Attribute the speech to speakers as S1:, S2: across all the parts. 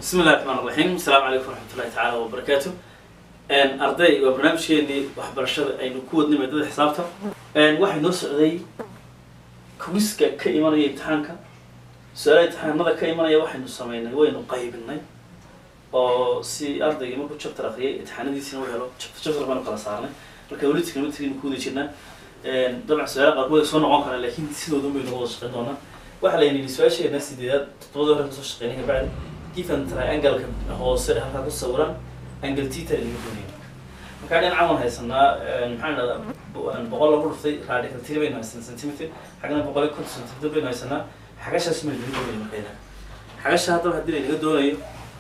S1: بسم الله الرحمن الرحيم. السلام عليكم ورحمة الله تعالى وبركاته. أرضي وبرنامجكني waxbarashada aynu ku wadnay maadada xisaabta waxay noo socday quiz-ka ka imanaya imtixaanka su'aalaha imtixaanada ka imanaya waxaynu sameynay waynu qaybinay oo si ardayga markuu chapter akhriyay imtixaanadiisina uu helo chapter baan kala saarnay marka wali trigonometry ku wada jirnaa dabcan su'aalaha qaar way soo noqon karaan laakiin sidooda bay noo shaqeyn doonaan waxa la yidhi su'aasheena sideedad toddoba hore kasoo shaqeynay bacdi given triangle hoose halka ku sawiran angle theta iyo gooniyo marka dhinaca aan haysanaa maxaan radaa boqol lagu dhuftay radical theta bayna centimeter xagna 150 centimeter bayna haysanaa xagashaas ma idin gooniyo markayda xagasha hadda hadii laga doonayo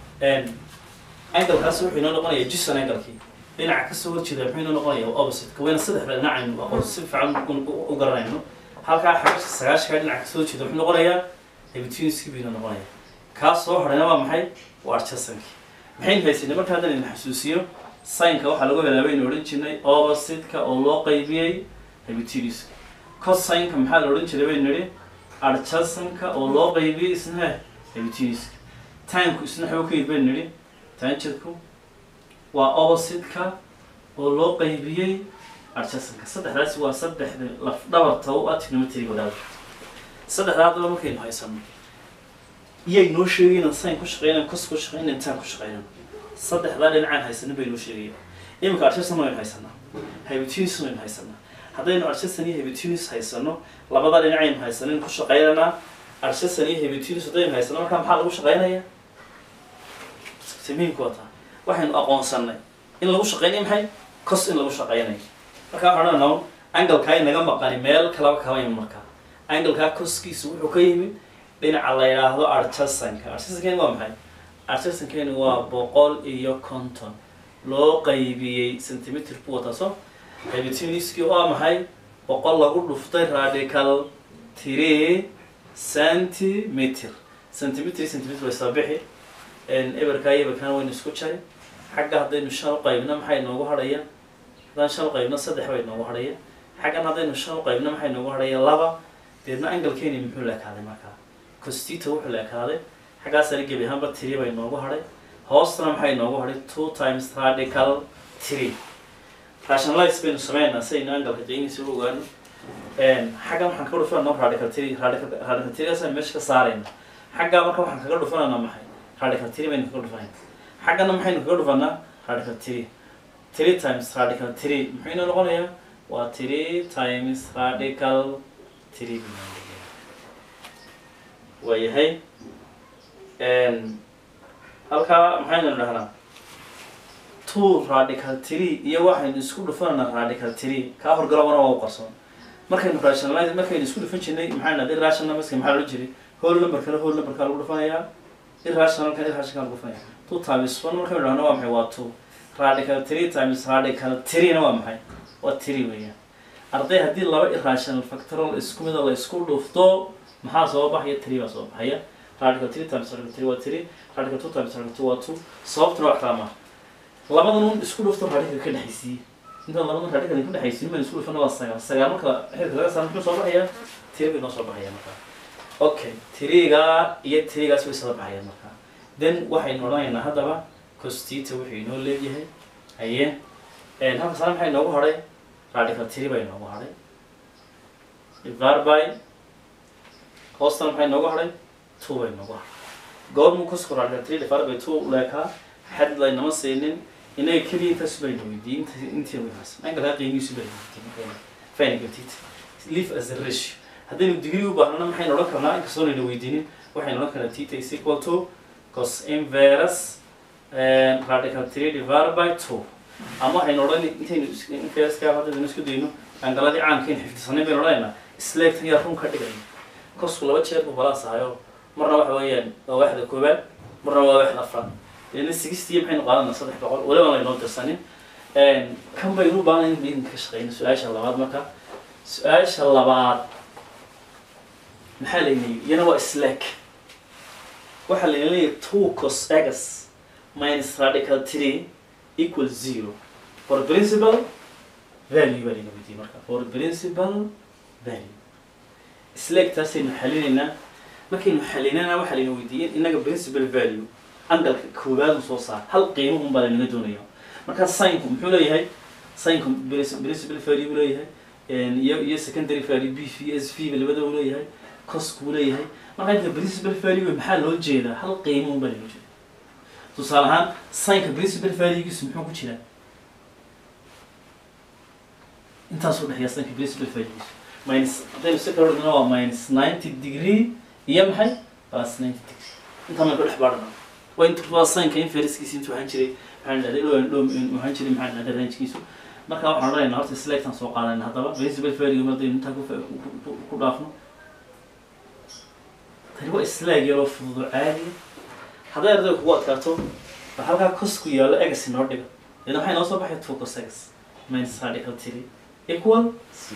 S1: angle kaas wuxuu inoo noqonayaa jisan angle-kii dhinaca ka soo horjeeda wuxuu inoo noqonayaa opposite kawayna saddex dhinac aynu aqoon si fiican u garanayno halka xagasha 9 ka dhinaca ka soo horjeeda wuxuu noqonayaa hypotenuse bayna noqonayaa kaas soo horeyna waa maxay waa archasanki maxay haysanay marka hadda in xasuusiyo sin-ka waxa lagu helaabay in oran jirnay opposite-ka oo loo qaybiyay hypotenuse cosine-ka maxaa la oran jiray baynu niri archasanka oo loo qaybiyay isna hypotenuse tan-ku isna waxa uu ka yidhi niri tan-ku waa opposite-ka oo loo qaybiyay archasanka saddexdaas waa saddexda laf dhabarta oo trigonometry wadaad saddexdaadaba markaynu haysano iyay noo sheegayna sin ku shaqeynaa cos ku shaqeynaa tan ku shaqeynaa saddexda dhinacaan haysanay bay noo sheegayaan imika archasan way haysanaa hypotenuse way haysanaa haddaynu archasan iyo hypotenuse haysano labada dhinacaynu haysanay ku shaqeynaa archasan iyo hypotenuse haddaynu haysano marka maxaa lagu shaqeynayaa samiinku wata waxaynu aqoonsanay in lagu shaqeynayo maxay cos in lagu shaqeynayo marka waxaan odhanaynaa angle-ka inaga maqani meel kala ka iman marka angle-ka coskiisu wuxuu ka yimid dhinaca la yiraahdo archasanka archasanka waa maxay archasanka waa 150 loo qaybiyay centimeter ku wata soo hypotenuse waa maxay 100 lagu dhuftay radical 3 centimeter way sabixi eberkan waynu isku jaray xagga hadaynu 5 qaybna maxay noogu hadhaya hadaan 5 qaybna 3 way noogu hadhaya xaggan hadaynu 5 qaybna maxay noogu hadhaya 2 deedna angle-keeni muxuu la kaaday markaa cos theta wuxuu la ekaaday xagaas ay gabi ahaanba 3 bay noogu hadhay hoosna maxay noogu hadhay 2 times radical 3 rationalize baynu sameynaa si aynu angle-ka qiimihiisa u ogaano xaggan waxaan kaga dhufanaa radical 3 asaan meesha ka saarayna xagga marka waxaan kaga dhufanaa maxay radical 3 baynu kaga dhufanaa xaggana maxaynu kaga dhufanaa radical 3 times radical 3 muxuu inoo noqonayaa waa 3 times radical 3 وياهي halka maxaynu dhahnaa 2 radical 3 iyo waxaynu isku dhufanaa radical 3 ka horgalabana waa u qarsoon markaynu rationalize markaynu isku dhufan jirnay maxay naday rational maska maxaa loo jiray whole number ka lagu dhufanayaa irrational lagu dhufanayaa 2 times 1 markaynu dhahnaa waa maxay waa 2 radical 3 times radical 3 na waa maxay waa 3 weeyaan arday hadii laba irrational factorial isku mid la isku dhufto maxaa soo baxaya 3 baa soo baxaya radical 3 times radical 3 waa 3 radical 2 times radical 2 waa 2 sababtuna waa kala labadan isku dhufto radical ka dhaxaysiin inta labadan radical ka dhaxaysiin ma isku dhufana waa 9 marka xilka laga saaro muxuu soo baxaya 3 baa soo baxaya marka okay 3ga iyo 3gaas way soo baxaya marka then waxaynu oranaynaa hadaba cos theta wuxuu inoo leeyahay aye halka saar maxay noogu haray radical 3 bay noogu haray divided by hoostan maxay noogu haray 2 bay noogu haray goormu cos radical 3 divided by 2 leeka xad laynama siinin inay kaliya taas bay weydiin intii weynaas angle qiimihiisu bay weydiin fine gabtid leave as a ratio hadaynu degree u baahnana maxay noqon karnaa in kasoo nina weydiinin waxay noqon karnaa theta is equal to cos inverse radical 3 divided by 2 ama waxay noqon intaynu inverse ka hadaynu isku dayno angaladii caanka in xifdisanay bay noqonayna select ya run ka dhigay cosku laba jeer buu balance ahayo marna waxa weeyaan waa waaxda koobaad marna waa waaxda afraad in 60 maxay noqonayna 300 wala wala inoo tirsanin kan bay u baahan in ka shaqeyno su'aasha labaad marka su'aasha labaad maxaa la yiri yana waa slack waxa la yiri 2 cos x minus radical 3 equals 0 for principal value bari nabadi marka for principal value slack taasina xalinayna markaynu xalinayna waxa la weydiiyay inaga principal value angle koobaad soo saar hal qiimo un baa laga doonayaa marka sin-ku muxuu leeyahay sin-ku principal value buu leeyahay iyo secondary value b v s v labadaba uu leeyahay cos-ku leeyahay marka inta principal value maxaa loo jeedaa hal qiimo un baa laga jeedaa tusaale ahaan sin-ka principal value-giisu muxuu ku jiraa intaasoo dhexeeya sin-ka principal value-giisu minus haddaynu si kala dhigno waa minus 90 degree iyo maxay plus 90 degree intaa maan ka dhex baadhana waa inta waa sin-ka inverse-kiisa intuu ahaan jiray maxaan dhahday waxaan jiray maxaan dhahday range-kiisu marka waxaan odhanaynaa horta selectan soo qaadanayna haddaba principal value markaynu intaa ku dhaafno tani waa slaag yaroo fududo caadiya hadday ardayga kugu adkaato bal halkaa cos-ku yaallo egas inoo dhiga idan waxay noo soo baxay 2 cos x minus radical 3 equal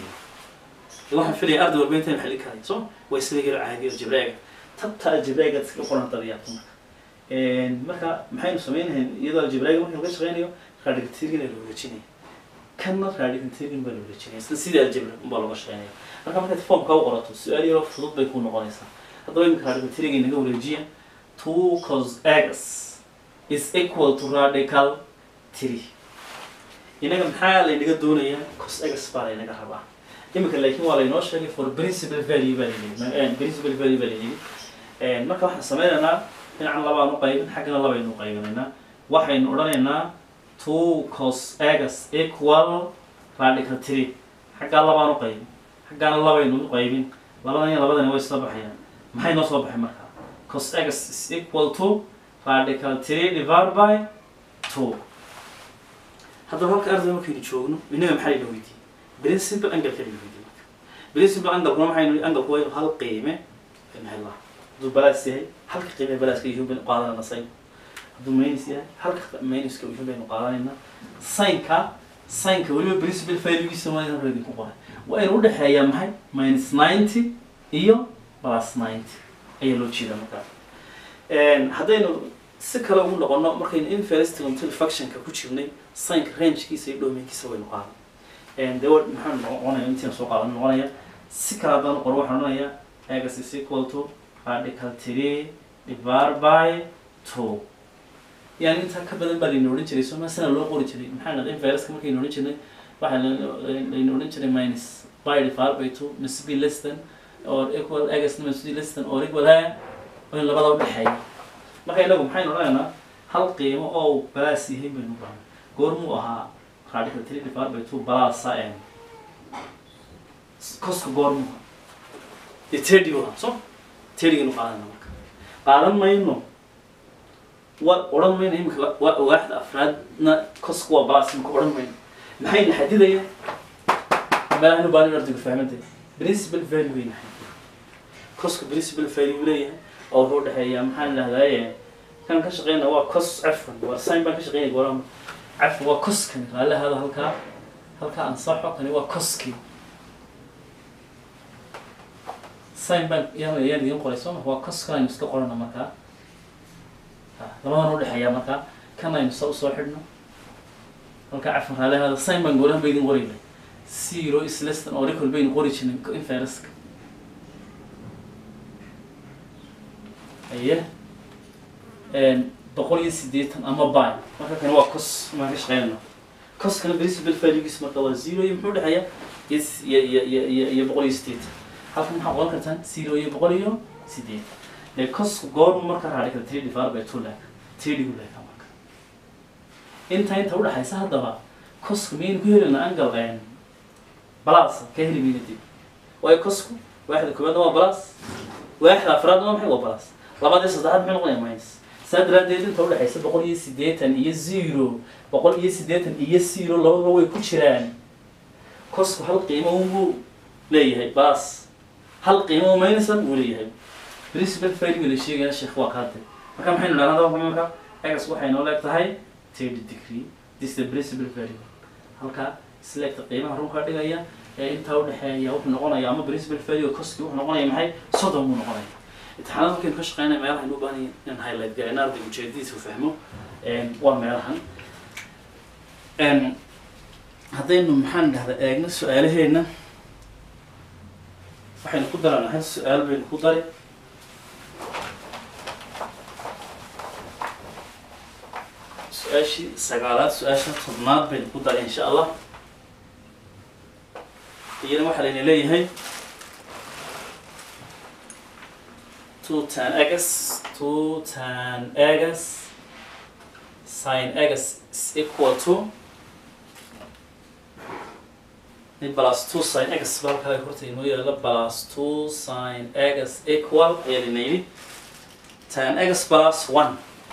S1: 0 waxaan filaya arday walba intaan xalin karay so waa slaag yaroo caadiya oo jabreega tabta aljabrega iska qoran dariyaaqo marka maxaynu sameeynayn iyadoo aljabrega marka laga shaqeynayo radical 3 la wareejinayo kanna radical 3 baa la wareejinayaa sida aljabra baa laga shaqeynaya marka markaad formka u qorato su'aal yaro fudud bay ku noqonaysaa haddaba imika radical 3 inaga wareejiya 2 cos x is equal to radical 3 inaga maxaa laynaga doonayaa cos x baa laynaga rabaa imika laakiin waa laynoo sheegay for principal value baa layidhi principal value baa layidhi marka waxaan sameynaynaa dhinacan labaan u qaybin xaggana labaynu u qaybinaynaa waxaynu odhanaynaa 2 cos x equal radical 3 xaggaa labaan u qaybin xaggaana labaynu u qaybin labadan iyo labadani way isla baxayaan maxay noo soo baxay markaa cos x is equal to radical 3 divided by 2 haddaba halka arday markaynu joogno inaga maxaa layna weydiiyey principal angle ka layna weydiiyey principal angle kuma maxaynu angle-ku waa hal qiime maxay lahaa hadduu balaas yahay halka qiime balaaska iyo baynu qaadanayna sin hadduu minus yahay halka minuska iyo baynu qaadanayna sin-ka weliba principal value-giisa waa inaan reedin ku qoray waa inuu u dhexeeyaa maxay minus 90 iyo plus 90 ayaa loo jeedaa markaa haddaynu si kale ugu noqono markaynu inverse trigonometry function-ka ku jirnay sin-ka range-kiisa iyo domain-kiisa waynu qaadan dee maxaan noqonaya intiina soo qaadan noqonaya si kale haddaan qoro waxaan odhanayaa x is equal to radical 3 divided by 2 yani intaa ka badan baa layna odhan jiray soo masana loo qori jiray maxaa dhahday inverse-ka markaynu odhan jirnay waxaa layna odhan jiray minus by divided by 2 must be less than or equal x must be less than or equal a oo in labada u dhexeeya marka inagu maxaynu odhanaynaa hal qiimo oo balaas yahay baynu u baahnay goormuu ahaa radical 3 divided by 2 balaasa coska goormuu dee tedigu ahaa so tedigaynu qaadanayna marka qaadan mayno waa odhan mayno imika waaxda afraadna cosku waa balaas imika odhan mayno maxayna xadidaya meelahanu baan ardigu fahmantay principal value wayna xadidaya cosku principal value leeyahay oo wuxuu dhexeeyaa maxaan dhahdaye kan ka shaqeynaa waa cos cafwan waa sin baan ka shaqeynaya goorama cafwan waa coskan raallahada halkaa ansaxo kani waa coskii sin baan yaan idin qoray sooma waa coskan aynu iska qorana markaa labadan u dhexeeyaa markaa kan aynu sa usoo xidhno halkaa cafwan raallahada sin baan goorahan ba idin qoraynay 0 is less than or equal baynu qori jirnay inverse-ka aye 180 ama by marka kan waa cos ma ka shaqeynayno coskana principal value-giisa marka waa 0 iyo muxuu dhexeeyaa iyo 180 halka maxaa qoran kartaan 0 iyo 180 ee cosku goorma marka radical 3 divided by 2 laak tedigu laaka marka inta u dhaxaysa haddaba cosku meen ku helina angle plus ka heli minidii way cosku waaxda koobaad waa plus waaxda afraad waa maxay waa plus labadii saddexaad maxay noqonayaan minus sadraadeed inta u dhaxaysa 180 iyo 0 180 iyo 0 labadaba way ku jiraan cosku hal qiimo uu leeyahay plus hal qiimo minus uu leeyahay principal value la sheegaya sheekh waa qaatay marka maxaynu dhahnaa marka x waxay noo leedahay 30 degree this is the principal value halka select qiimaha runka dhigaya ee inta u dhaxeeya wuxuu noqonayaa ama principal value cost wuxuu noqonayaa maxay 30 uu noqonayaa imtixaanada markaynu ka shaqeynay meelaha aynu u baahan in highlight garayna ardaygu ujeedadiisa u fahmo waa meelahan haddaynu maxaan dhahdaa eegno su-aalaheena waxaynu ku daranahay su-aal baynu ku dari سؤاشي سقالات سؤاشي طبنات بين قدر إن شاء الله هي المحل اللي هي 2 tan x 2 tan x sin x is equal to plus 2 sin x بالكاي كورتي إنه يلا plus 2 sin x equal يعني نيجي tan x plus 1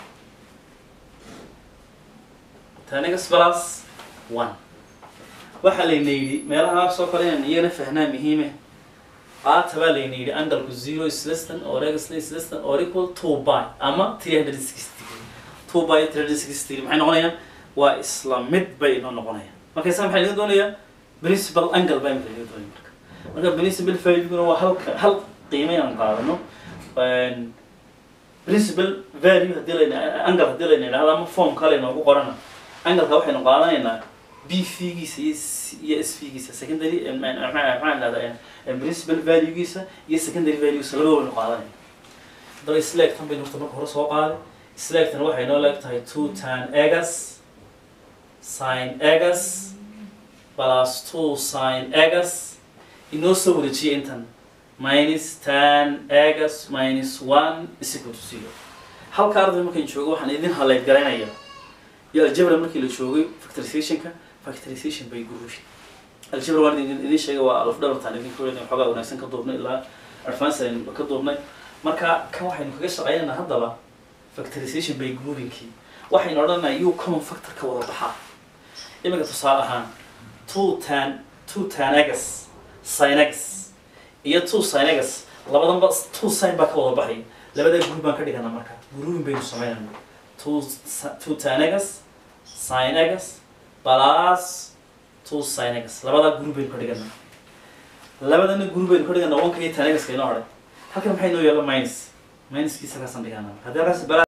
S1: tan x plus 1 وحلي نيجي ما لها سوف لين يجينا فهنا مهمة تبع لي نيجي angle 0 is less than or x is less than or equal to by أما 360 2 by 360 محين نقولها وإسلام مد بينه نقولها ما كيسام حين دونيا principal angle بين اللي دونيا مركب principal value هو هل قيمة نقارنه principal value هدي لنا angle هدي لنا هذا مفهوم كلنا وقارنا angle كواحد نقارنه إنه B فيجيس يس فيجيس secondary معنى هذا يعني principal value جيسه يس secondary values لو نقارنه ده select هم بينهم خلاص هو قال select نروح هنا لك هاي 2 tan x sin x plus 2 sin x إنه سوى شيء إنتن minus tan x minus 1 is equal to 0 هل كارد ممكن نشوفه إحنا إذن هلا يتقرأنا يا الجبر ممكن نشوفه factorization factorization بيجروش الجبر واحد إذا شيء هو الأفضل تاني في كل يوم حاجة ونحسن كضربنا إلا advanced كضربنا مركا كم واحد نخش عينا هذا لا factorization بيجروين كي واحد نردنا يو common factor كوضع بحا إما كتصالحان 2 tan x sin x iyo 2 sin x labadan ba 2 sin ba ka wada baxay labada group baan ka dhigana marka grouping baynu sameeyana 2 tan x sin x plus 2 sin x labada group baynu ka dhigana labadana group baynu ka dhigana 1 ka tan x ka inoo haray halkan maxay noo yeelo minus kiisa ka san dhigana haddii